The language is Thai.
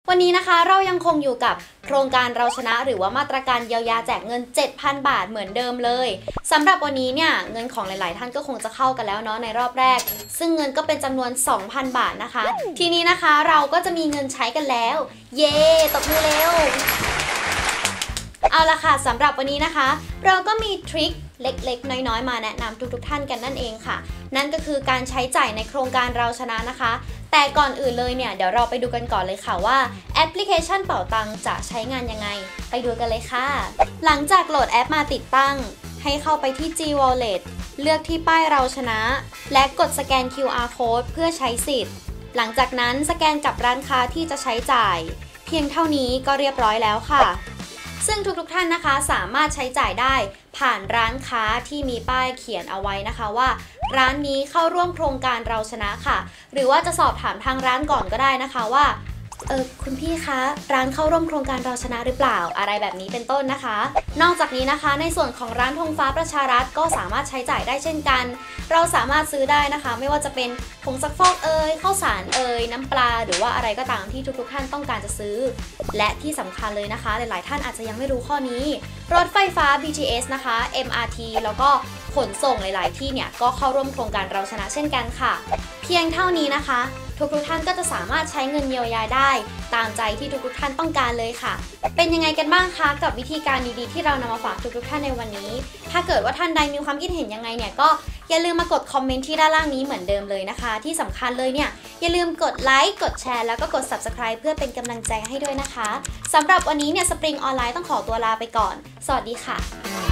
วันนี้นะคะเรายังคงอยู่กับโครงการเราชนะหรือว่ามาตรการเยียวยาแจกเงิน 7,000 บาทเหมือนเดิมเลยสำหรับวันนี้เนี่ยเงินของหลายๆท่านก็คงจะเข้ากันแล้วเนาะในรอบแรกซึ่งเงินก็เป็นจำนวน 2,000 บาทนะคะทีนี้นะคะเราก็จะมีเงินใช้กันแล้วเย้ตบมือเร็วเอาละค่ะสำหรับวันนี้นะคะเราก็มีทริคเล็กๆน้อยๆมาแนะนำทุกๆท่านกันนั่นเองค่ะนั่นก็คือการใช้จ่ายในโครงการเราชนะนะคะแต่ก่อนอื่นเลยเนี่ยเดี๋ยวเราไปดูกันก่อนเลยค่ะว่าแอปพลิเคชันเป๋าตังจะใช้งานยังไงไปดูกันเลยค่ะหลังจากโหลดแอปมาติดตั้งให้เข้าไปที่ G Wallet เลือกที่ป้ายเราชนะและกดสแกน QR Code เพื่อใช้สิทธิ์หลังจากนั้นสแกนกับร้านค้าที่จะใช้จ่ายเพียงเท่านี้ก็เรียบร้อยแล้วค่ะซึ่งทุกๆท่านนะคะสามารถใช้จ่ายได้ผ่านร้านค้าที่มีป้ายเขียนเอาไว้นะคะว่าร้านนี้เข้าร่วมโครงการเราชนะค่ะหรือว่าจะสอบถามทางร้านก่อนก็ได้นะคะว่าคุณพี่คะร้านเข้าร่วมโครงการเราชนะหรือเปล่าอะไรแบบนี้เป็นต้นนะคะนอกจากนี้นะคะในส่วนของร้านธงฟ้าประชารัฐก็สามารถใช้จ่ายได้เช่นกันเราสามารถซื้อได้นะคะไม่ว่าจะเป็นผงซักฟอกข้าวสารน้ำปลาหรือว่าอะไรก็ตามที่ทุกๆท่านต้องการจะซื้อและที่สำคัญเลยนะคะหลายๆท่านอาจจะยังไม่รู้ข้อนี้รถไฟฟ้า BTS นะคะ MRT แล้วก็ขนส่งหลายๆที่เนี่ยก็เข้าร่วมโครงการเราชนะเช่นกันค่ะเพียงเท่านี้นะคะทุกท่านก็จะสามารถใช้เงินเยียวยาได้ตามใจที่ทุกท่านต้องการเลยค่ะเป็นยังไงกันบ้างคะกับวิธีการดีๆที่เรานำมาฝากทุกท่านในวันนี้ถ้าเกิดว่าท่านใดมีความคิดเห็นยังไงเนี่ยก็อย่าลืมมากดคอมเมนต์ที่ด้านล่างนี้เหมือนเดิมเลยนะคะที่สำคัญเลยเนี่ยอย่าลืมกดไลค์กดแชร์แล้วก็กด Subscribe เพื่อเป็นกำลังใจให้ด้วยนะคะสำหรับวันนี้เนี่ยสปริงออนไลน์ต้องขอตัวลาไปก่อนสวัสดีค่ะ